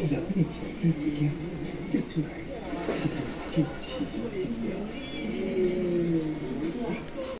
役に近づいていけんってちょっと好きなチーズの実況